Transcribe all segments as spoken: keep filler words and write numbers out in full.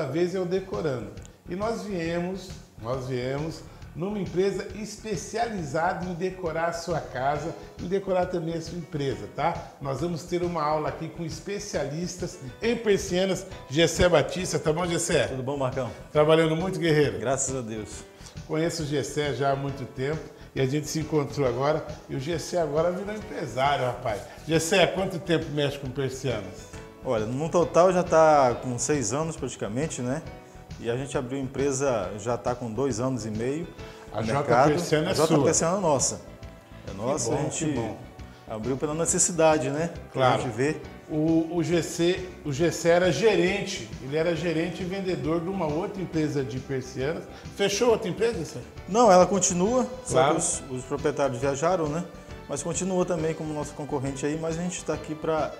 vez é o Decorando. E nós viemos, nós viemos numa empresa especializada em decorar a sua casa e decorar também a sua empresa, tá? Nós vamos ter uma aula aqui com especialistas em persianas, Gessé Batista, tá bom, Gessé? Tudo bom, Marcão? Trabalhando muito, guerreiro? Graças a Deus. Conheço o Gessé já há muito tempo e a gente se encontrou agora e o Gessé agora virou empresário, rapaz. Gessé, há quanto tempo mexe com persianas? Olha, no total já está com seis anos praticamente, né? E a gente abriu a empresa, já está com dois anos e meio. A J Persiana é sua. A J Persiana é nossa. É nossa, bom, a gente que bom. abriu pela necessidade, né? Claro. A gente vê. O, o, Gessé, o Gessé era gerente, ele era gerente e vendedor de uma outra empresa de persianas. Fechou outra empresa, Gessé? Não, ela continua, Claro. só que os, os proprietários viajaram, né? Mas continua também como nosso concorrente aí, mas a gente está aqui para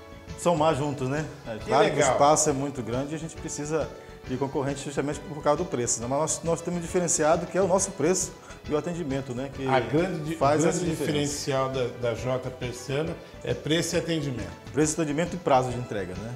somar juntos, né? É Que claro que o legal. espaço é muito grande e a gente precisa de concorrente justamente por causa do preço, né? Mas nós, nós temos um diferenciado que é o nosso preço e o atendimento, né? Que A grande, faz o essa grande diferença. diferencial da, da J Persiana é preço e atendimento. Preço, atendimento e prazo de entrega, né?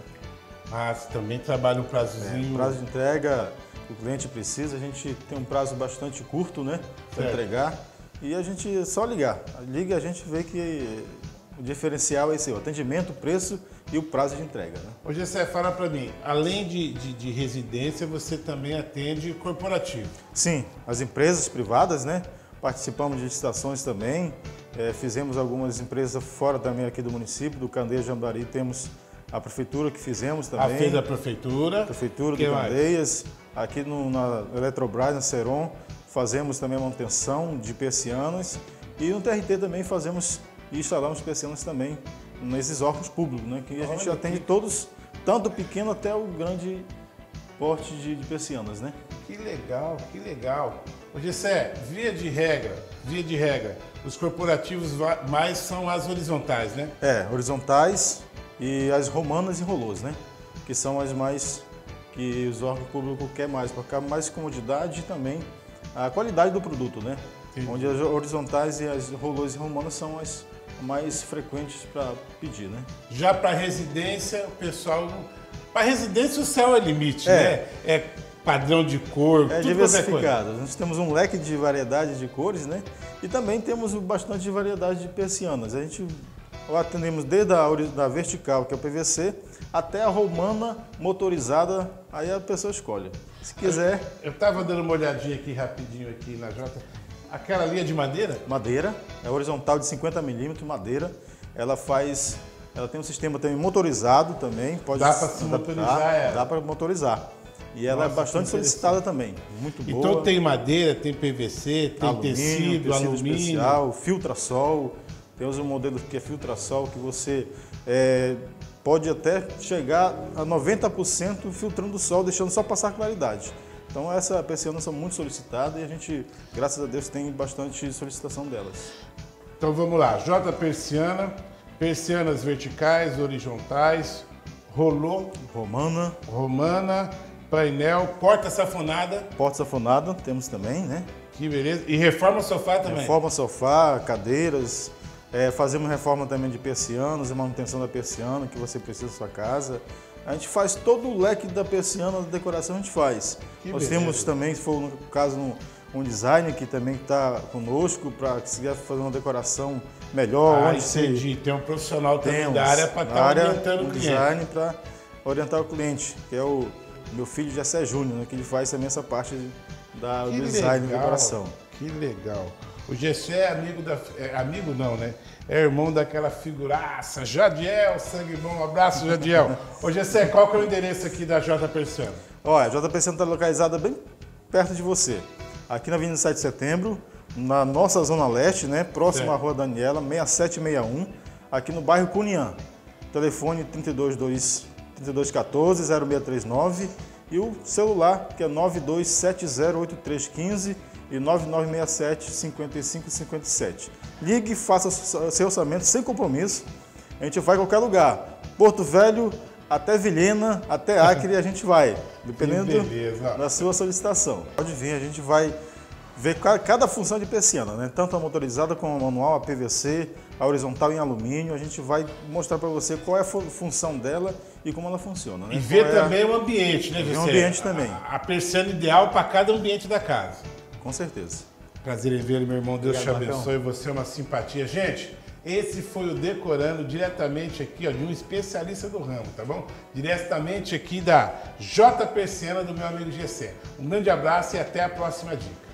Mas também trabalha um É, prazozinho. prazo de entrega, o cliente precisa, a gente tem um prazo bastante curto, né? Para Certo. entregar e a gente só ligar. Liga e a gente vê que o diferencial é esse, o atendimento, o preço e o prazo de entrega, né? Ô Gessé, fala para mim, além de, de, de residência, você também atende corporativo. Sim, as empresas privadas, né? Participamos de licitações também, é, fizemos algumas empresas fora também aqui do município, do Candeias Jambari, temos a prefeitura que fizemos também. A fez a prefeitura. Prefeitura Que do mais? Candeias, aqui no, na Eletrobras, na Ceron, fazemos também a manutenção de persianas e no T R T também fazemos e instalamos persianas também nesses órgãos públicos, né? Que a gente Olha atende que- todos, tanto o pequeno até o grande porte de, de persianas, né? Que legal, que legal. Ô Gessé, via de regra, via de regra, os corporativos va- mais são as horizontais, né? É, horizontais e as romanas e rolôs, né? Que são as mais que os órgãos públicos querem mais, para ficar mais comodidade e também a qualidade do produto, né? Entendi. Onde as horizontais e as rolôs e romanas são as mais frequentes para pedir, né? Já para residência, o pessoal. Para residência, o céu é limite, É. né? É padrão de cor, É tudo quanto é coisa. diversificado. Nós temos um leque de variedade de cores, né? E também temos bastante de variedade de persianas. A gente atendemos desde a ori- da vertical, que é o P V C, até a romana motorizada, aí a pessoa escolhe. Se quiser, Eu estava dando uma olhadinha aqui rapidinho aqui na J. Aquela linha de madeira? madeira, é horizontal de cinquenta milímetros, madeira. Ela faz, ela tem um sistema também motorizado também, pode Dá pra se adaptar, motorizar ela? Dá para motorizar. E ela Nossa, é bastante que solicitada também, muito boa. Então tem madeira, tem P V C, tem alumínio, tecido, tecido alumínio. especial, filtra-sol. Temos um modelo que é filtra-sol que você é, pode até chegar a noventa por cento filtrando o sol, deixando só passar claridade. Então essa persianas são muito solicitadas e a gente, graças a Deus, tem bastante solicitação delas. Então vamos lá, J Persiana, persianas verticais, horizontais, rolô, Romana, romana, painel, porta safonada, porta safonada temos também, né? que beleza, e reforma sofá também. Reforma sofá, cadeiras, é, fazemos reforma também de persianas, manutenção da persiana que você precisa na sua casa. A gente faz todo o leque da persiana, da decoração a gente faz. Que Nós beleza. temos também, se for no caso, um, um designer que também está conosco para que se quiser fazer uma decoração melhor. Ah, onde se- entendi, tem um profissional também Temos da área para na estar área, orientando um o cliente. design para orientar o cliente, que é o meu filho Gessé Júnior, né, que ele faz também essa parte da, do Que design e legal, decoração. Que legal. O Gessé é amigo da. É, amigo não, né? É irmão daquela figuraça, Jadiel, sangue bom. Um abraço, Jadiel. Ô Gessé, qual que é o endereço aqui da J Persiana? Olha, a J P C está localizada bem perto de você, aqui na Avenida sete de Setembro, na nossa Zona Leste, né, próximo Certo. à Rua Daniela, seis sete seis um, aqui no bairro Cunhã. Telefone trinta e dois, dois, trinta e dois, quatorze, zero seis três nove e o celular que é nove dois sete zero oito três um cinco e nove nove seis sete cinco cinco cinco sete. Ligue e faça seu orçamento sem compromisso. A gente vai em qualquer lugar. Porto Velho, até Vilhena, até Acre a gente vai, dependendo Que beleza. da sua solicitação. Pode vir, a gente vai ver ca- cada função de persiana, né? Tanto a motorizada como a manual, a P V C, a horizontal em alumínio. A gente vai mostrar para você qual é a fu- função dela e como ela funciona. Né? E ver Qual é também a... o ambiente, né, José? O ambiente também. A, a persiana ideal para cada ambiente da casa. Com certeza. Prazer em vê-lo, meu irmão. Deus Obrigado, te abençoe. Marcão. Você é uma simpatia. Gente, esse foi o Decorando, diretamente aqui, ó, de um especialista do ramo, tá bom? Diretamente aqui da J Persiana, do meu amigo G C. Um grande abraço e até a próxima dica.